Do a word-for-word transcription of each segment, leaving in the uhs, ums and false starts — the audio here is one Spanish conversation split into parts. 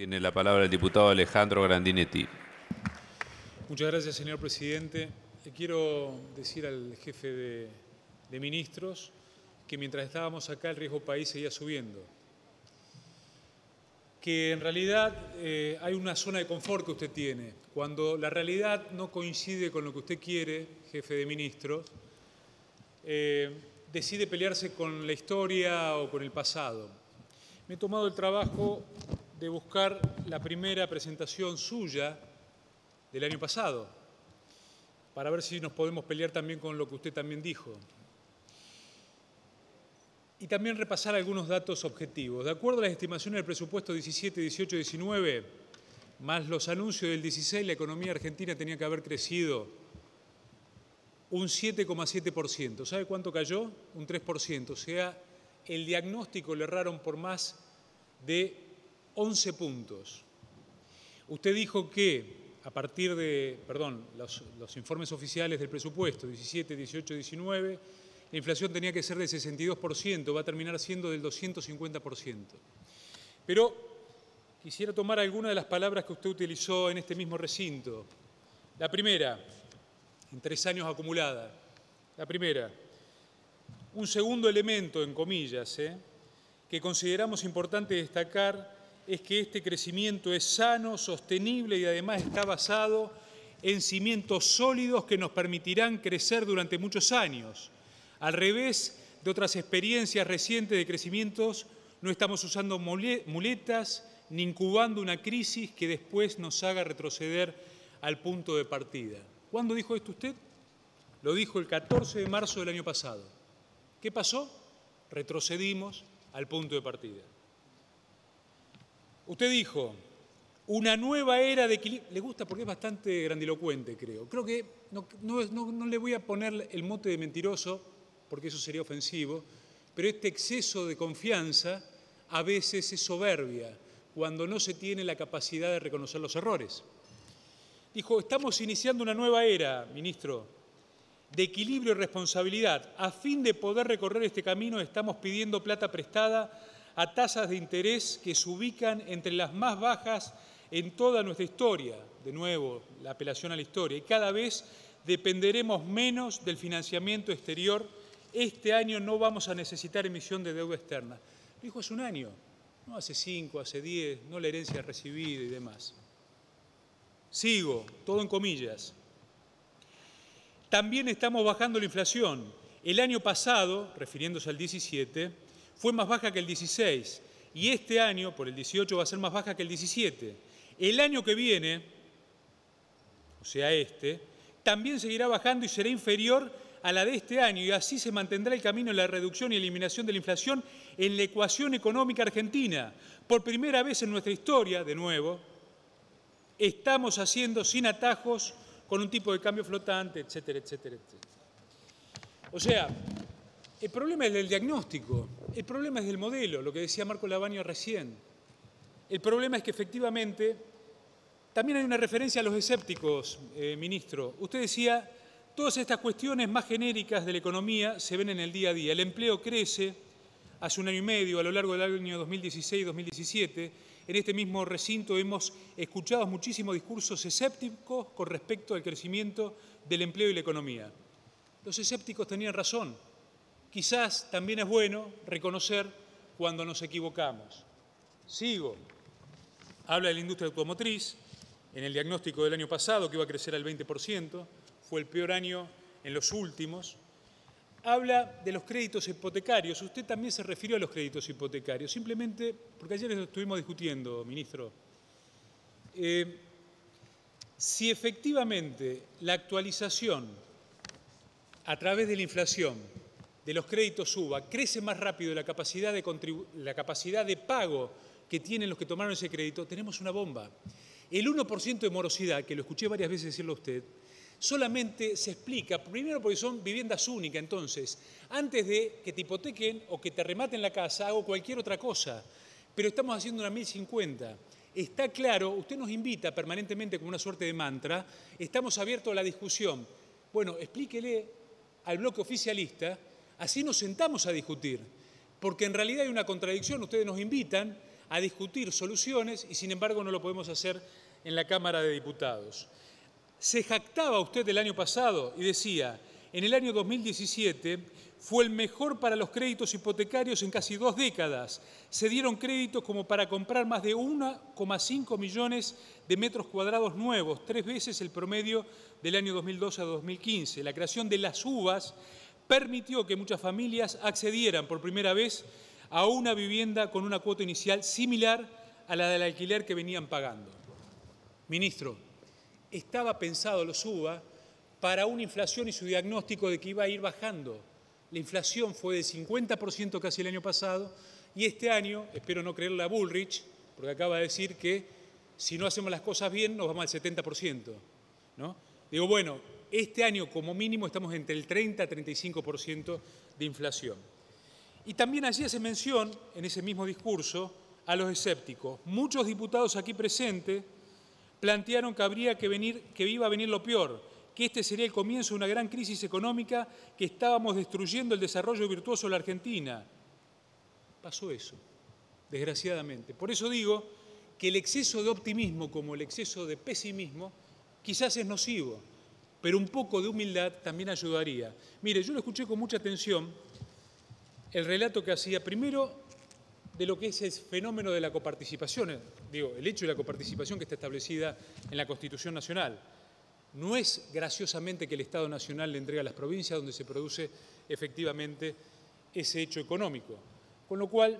Tiene la palabra el diputado Alejandro Grandinetti. Muchas gracias, señor presidente. Le quiero decir al jefe de, de ministros que mientras estábamos acá el riesgo país seguía subiendo. Que en realidad eh, hay una zona de confort que usted tiene. Cuando la realidad no coincide con lo que usted quiere, jefe de ministros, eh, decide pelearse con la historia o con el pasado. Me he tomado el trabajo de buscar la primera presentación suya del año pasado, para ver si nos podemos pelear también con lo que usted también dijo. Y también repasar algunos datos objetivos. De acuerdo a las estimaciones del presupuesto diecisiete, dieciocho, diecinueve, más los anuncios del dieciséis, la economía argentina tenía que haber crecido un siete coma siete por ciento. ¿Sabe cuánto cayó? Un tres por ciento. O sea, el diagnóstico le erraron por más de once puntos. Usted dijo que a partir de, perdón, los, los informes oficiales del presupuesto, diecisiete, dieciocho, diecinueve, la inflación tenía que ser del sesenta y dos por ciento, va a terminar siendo del doscientos cincuenta por ciento. Pero quisiera tomar algunas de las palabras que usted utilizó en este mismo recinto. La primera, en tres años acumulada. La primera, un segundo elemento, en comillas, ¿eh? que consideramos importante destacar es que este crecimiento es sano, sostenible y además está basado en cimientos sólidos que nos permitirán crecer durante muchos años. Al revés de otras experiencias recientes de crecimientos, no estamos usando muletas ni incubando una crisis que después nos haga retroceder al punto de partida. ¿Cuándo dijo esto usted? Lo dijo el catorce de marzo del año pasado. ¿Qué pasó? Retrocedimos al punto de partida. Usted dijo, una nueva era de equilibrio. Le gusta porque es bastante grandilocuente, creo. Creo que no, no, no, no le voy a poner el mote de mentiroso, porque eso sería ofensivo, pero este exceso de confianza a veces es soberbia, cuando no se tiene la capacidad de reconocer los errores. Dijo, estamos iniciando una nueva era, ministro, de equilibrio y responsabilidad. A fin de poder recorrer este camino, estamos pidiendo plata prestada a tasas de interés que se ubican entre las más bajas en toda nuestra historia. De nuevo, la apelación a la historia. Y cada vez dependeremos menos del financiamiento exterior. Este año no vamos a necesitar emisión de deuda externa. Lo dijo hace un año, no hace cinco, hace diez, no la herencia recibida y demás. Sigo, todo en comillas. También estamos bajando la inflación. El año pasado, refiriéndose al diecisiete, fue más baja que el dieciséis y este año, por el dieciocho, va a ser más baja que el diecisiete. El año que viene, o sea este, también seguirá bajando y será inferior a la de este año y así se mantendrá el camino en la reducción y eliminación de la inflación en la ecuación económica argentina. Por primera vez en nuestra historia, de nuevo, estamos haciendo sin atajos con un tipo de cambio flotante, etcétera, etcétera, etcétera. O sea, el problema es del diagnóstico, el problema es del modelo, lo que decía Marco Lavagna recién. El problema es que efectivamente también hay una referencia a los escépticos, eh, ministro. Usted decía, todas estas cuestiones más genéricas de la economía se ven en el día a día. El empleo crece hace un año y medio, a lo largo del año dos mil dieciséis dos mil diecisiete. En este mismo recinto hemos escuchado muchísimos discursos escépticos con respecto al crecimiento del empleo y la economía. Los escépticos tenían razón. Quizás también es bueno reconocer cuando nos equivocamos. Sigo. Habla de la industria automotriz. En el diagnóstico del año pasado, que iba a crecer al veinte por ciento, fue el peor año en los últimos. Habla de los créditos hipotecarios. Usted también se refirió a los créditos hipotecarios, simplemente porque ayer lo estuvimos discutiendo, ministro. Eh, si efectivamente la actualización a través de la inflación de los créditos U B A crece más rápido la capacidad de, la capacidad de pago que tienen los que tomaron ese crédito, tenemos una bomba. El uno por ciento de morosidad, que lo escuché varias veces decirlo a usted, solamente se explica, primero porque son viviendas únicas, entonces, antes de que te hipotequen o que te rematen la casa, hago cualquier otra cosa, pero estamos haciendo una mil cincuenta. Está claro, usted nos invita permanentemente como una suerte de mantra, estamos abiertos a la discusión. Bueno, explíquele al bloque oficialista, así nos sentamos a discutir, porque en realidad hay una contradicción, ustedes nos invitan a discutir soluciones y, sin embargo, no lo podemos hacer en la Cámara de Diputados. Se jactaba usted el año pasado y decía, en el año dos mil diecisiete fue el mejor para los créditos hipotecarios en casi dos décadas. Se dieron créditos como para comprar más de uno coma cinco millones de metros cuadrados nuevos, tres veces el promedio del año dos mil doce a dos mil quince. La creación de las UVAs permitió que muchas familias accedieran por primera vez a una vivienda con una cuota inicial similar a la del alquiler que venían pagando. Ministro, estaba pensado los UVA para una inflación y su diagnóstico de que iba a ir bajando. La inflación fue del cincuenta por ciento casi el año pasado y este año, espero no creerle a Bullrich, porque acaba de decir que si no hacemos las cosas bien nos vamos al setenta por ciento, ¿no? Digo, bueno, este año como mínimo estamos entre el treinta y treinta y cinco por ciento de inflación. Y también allí hace mención, en ese mismo discurso, a los escépticos. Muchos diputados aquí presentes plantearon que, habría que, venir, que iba a venir lo peor, que este sería el comienzo de una gran crisis económica, que estábamos destruyendo el desarrollo virtuoso de la Argentina. Pasó eso, desgraciadamente. Por eso digo que el exceso de optimismo como el exceso de pesimismo quizás es nocivo, pero un poco de humildad también ayudaría. Mire, yo lo escuché con mucha atención, el relato que hacía primero de lo que es el fenómeno de la coparticipación, digo, el hecho de la coparticipación que está establecida en la Constitución Nacional. No es graciosamente que el Estado Nacional le entrega a las provincias donde se produce efectivamente ese hecho económico. Con lo cual,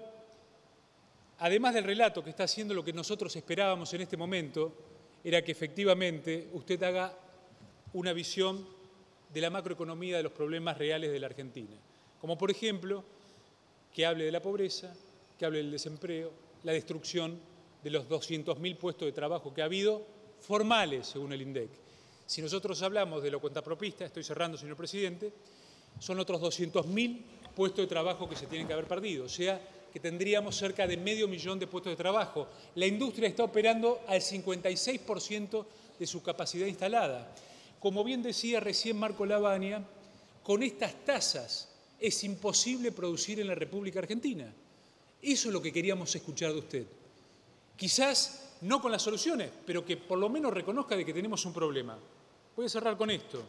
además del relato que está haciendo, lo que nosotros esperábamos en este momento era que efectivamente usted haga una visión de la macroeconomía de los problemas reales de la Argentina. Como por ejemplo, que hable de la pobreza, que hable del desempleo, la destrucción de los doscientos mil puestos de trabajo que ha habido, formales, según el INDEC. Si nosotros hablamos de lo cuentapropista, estoy cerrando, señor presidente, son otros doscientos mil puestos de trabajo que se tienen que haber perdido, o sea, que tendríamos cerca de medio millón de puestos de trabajo. La industria está operando al cincuenta y seis por ciento de su capacidad instalada. Como bien decía recién Marco Lavagna, con estas tasas es imposible producir en la República Argentina. Eso es lo que queríamos escuchar de usted. Quizás no con las soluciones, pero que por lo menos reconozca de que tenemos un problema. Voy a cerrar con esto.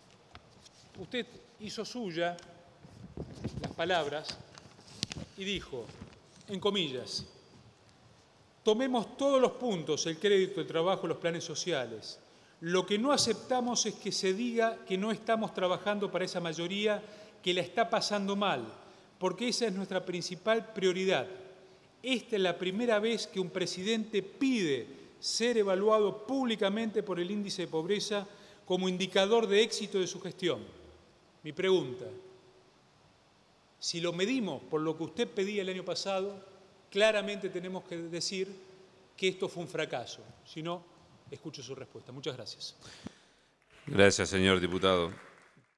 Usted hizo suya las palabras y dijo, en comillas, tomemos todos los puntos, el crédito, el trabajo, los planes sociales. Lo que no aceptamos es que se diga que no estamos trabajando para esa mayoría que la está pasando mal, porque esa es nuestra principal prioridad. Esta es la primera vez que un presidente pide ser evaluado públicamente por el índice de pobreza como indicador de éxito de su gestión. Mi pregunta, si lo medimos por lo que usted pedía el año pasado, claramente tenemos que decir que esto fue un fracaso. Si no, escucho su respuesta. Muchas gracias. Gracias, señor diputado.